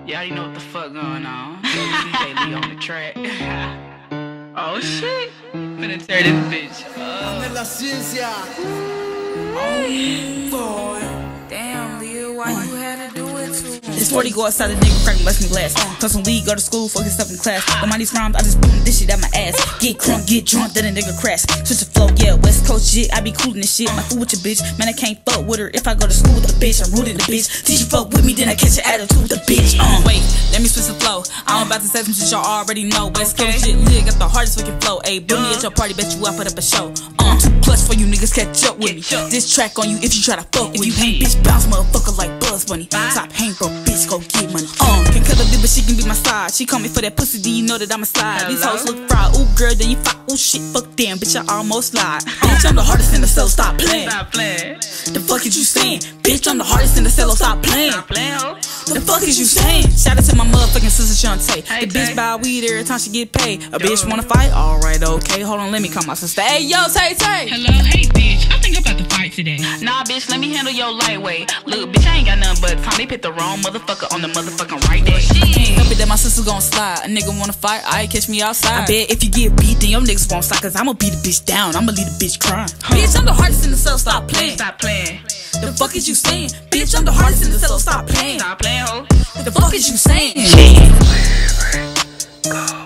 You already know what the fuck going on. WCJLiyah on the track. Oh shit. Finna tear this bitch up. La ciencia. Oh boy. Damn, Lil, why you had to do it to me? This 40 go outside the nigga, crack bustin' glass. Cause some weed, go to school, focus up in class. Don't mind these rhymes, I just boom this shit out my ass. Get crunk, get drunk, then a nigga crash. Switch the flow, yeah, West Coast shit. I be coolin' this shit. My fool with your bitch, man, I can't fuck with her. If I go to school with a bitch, I'm rooting the bitch. Teach you fuck with me, then I catch your attitude with the bitch. Wait, let me switch the flow. I'm about to say some shit y'all already know. West Coast shit, Liyah got the hardest fucking flow. Ayy, book me at your party, bet you I put up a show. Too clutch for you niggas, catch up with me. This track on you if you try to fuck with me. Hang bitch, bounce motherfucker like Buzz Bunny. Top hang bro, bitch, go get money. Can cut a bit, but she can be my side. She call me for that pussy, do you know that I'm a slide? These hoes look fried, ooh girl, then you fuck, ooh shit, fuck damn, bitch, I almost lied. Bitch, I'm the hardest in the cell, stop playing. Stop playing. The fuck is you saying? Bitch, I'm the hardest in the cell, stop playing. Stop playing, ho. The fuck is you saying? Shout out to my motherfucking sister Shantae. Hey, The bitch Tay. buy weed every time she get paid. A bitch wanna fight? Alright, okay, hold on, let me call my sister. Hey, yo, Tay Tay. Hello, hey bitch, I think I'm about to fight today. Nah, bitch, let me handle your lightweight. Look, bitch, I ain't got nothing but time. They picked the wrong motherfucker on the motherfucking right day. Help it that my sister gon' slide. A nigga wanna fight, I catch me outside. I bet if you get beat, then your niggas won't slide. Cause I'ma beat the bitch down, I'ma leave the bitch crying. Bitch, I'm the hardest in the cell, stop playing. Stop playing. The fuck is you saying? Bitch, I'm the hardest in the cell, stop playing. Stop playing, ho. The fuck is you saying? Go.